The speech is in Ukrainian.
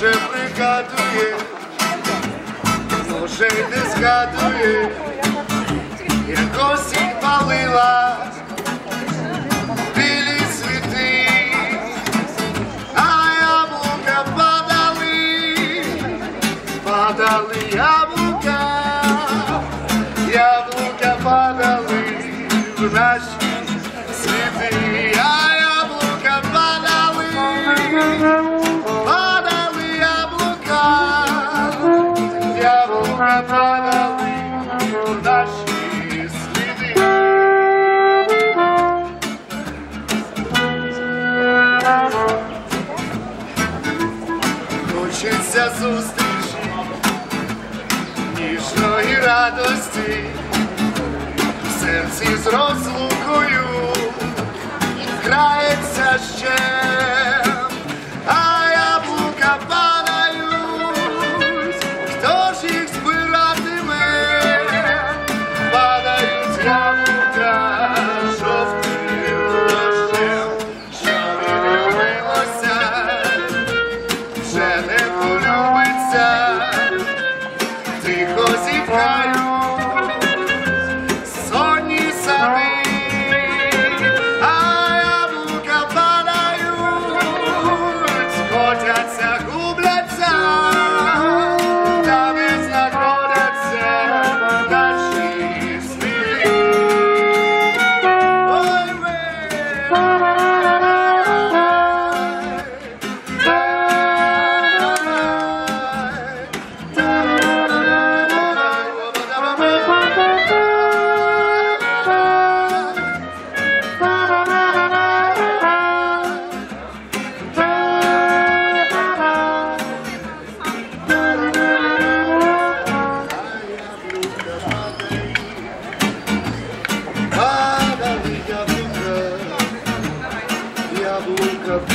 Може пригадує, може й не згадує, як осінь палила білі цвіти, а яблука падали яблука, яблука падали в наші світи, а яблука падали яблука, яблука падали в наші сліди. Хочеться зустрічі, ніжної радості, в серці з розлукою грається ще, а яблука падають, хто ж їх збиратиме? Падають яблука жовтим дощем, що відлюбилося, вже не полюбиться, тихо зітхають сонні сади. Яблука